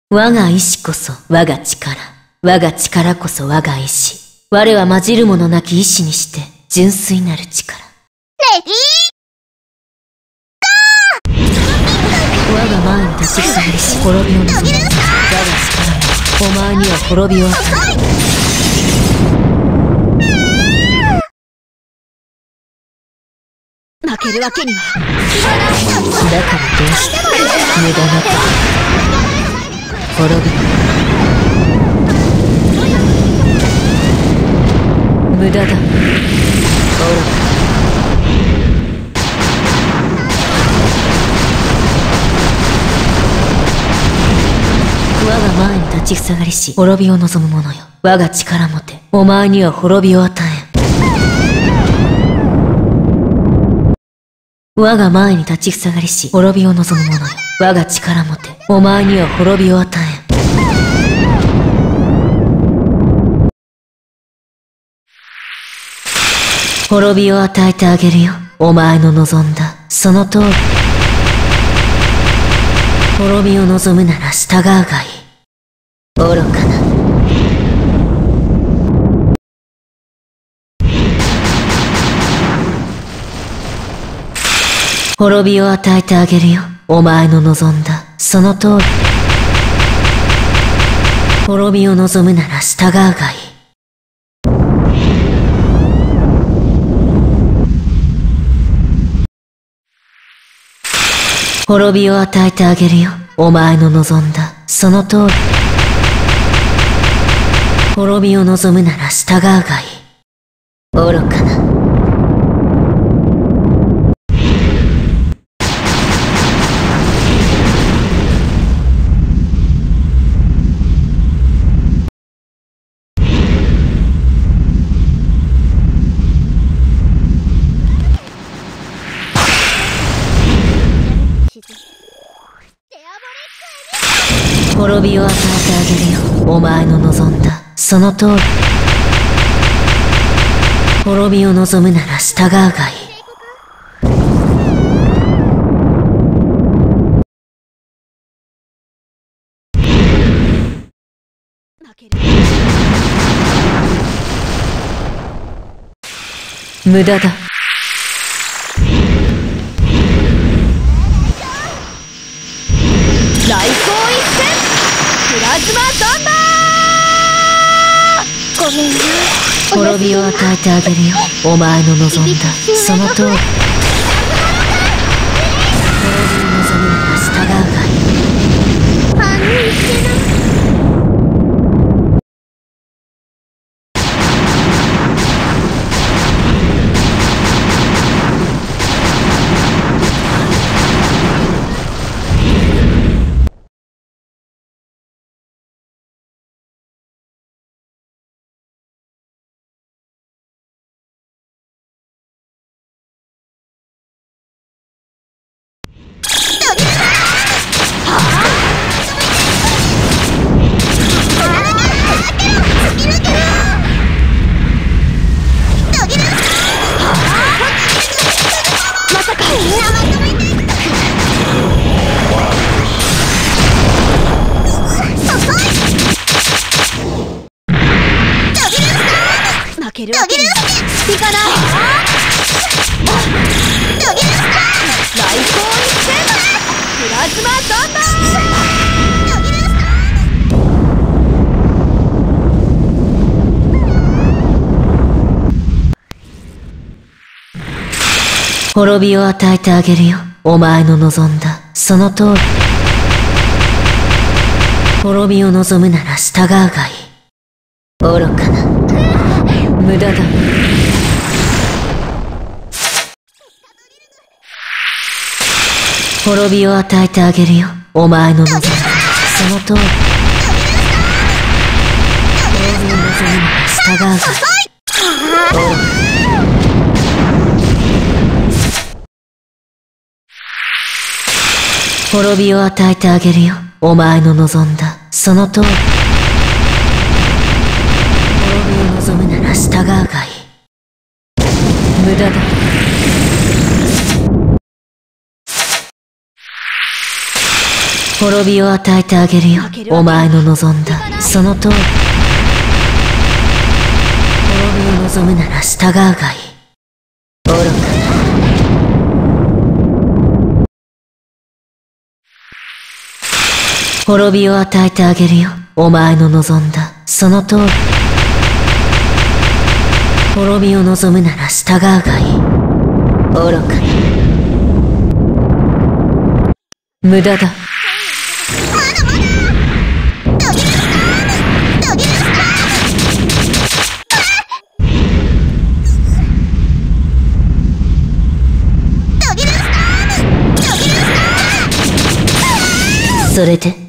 我が意志こそ我が力。我が力こそ我が意志。我は混じるものなき意志にして、純粋なる力。 レディー我が前に立ちふさがりし滅びを望む。我が力も、お前には滅びを与える。 負けるわけには。 だからどうして無駄なく滅び無駄だ。愚か。我が前に立ちふさがりし滅びを望む者よ。我が力もてお前には滅びを与えん。我が前に立ちふさがりし滅びを望む者よ。我が力もてお前には滅びを与えん。滅びを与えてあげるよ。お前の望んだその通り。滅びを望むなら従うがいい。愚かな。滅びを与えてあげるよ。お前の望んだその通り。滅びを望むなら従うがいい。滅びを与えてあげるよ。お前の望んだその通り。滅びを望むなら従うがいい。愚かな。滅びを与えてあげるよ。お前の望んだその通り。滅びを望むなら従うがいい。無駄だ。 来光一閃プラズマサンダー。ごめんな。 滅びを与えてあげるよ。お前の望んだその通り。滅びを望むなら従うがいい。 反応してない。負けるわけにはいかない。来光一閃プラズマサンダ滅びを与えてあげるよ。お前の望んだその通り。滅びを望むなら従うがいい。愚かな。無駄だ。滅びを与えてあげるよ。お前の望んだその通り。滅びを望むなら従うがいい。滅びを与えてあげるよ。お前の望んだその通り。滅びを望むなら従うがいい。無駄だ。 滅びを与えてあげるよ。お前の望んだその通り。滅びを望むなら従うがいい。愚かな。滅びを与えてあげるよ。お前の望んだその通り。滅びを望むなら従うがいい。愚かな。無駄だ。それで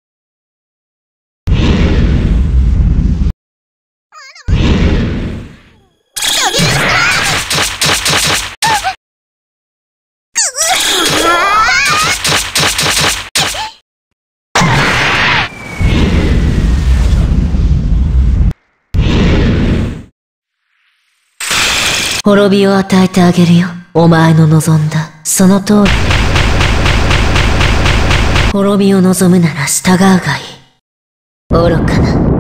滅びを与えてあげるよ。お前の望んだその通り。滅びを望むなら従うがいい。愚かな。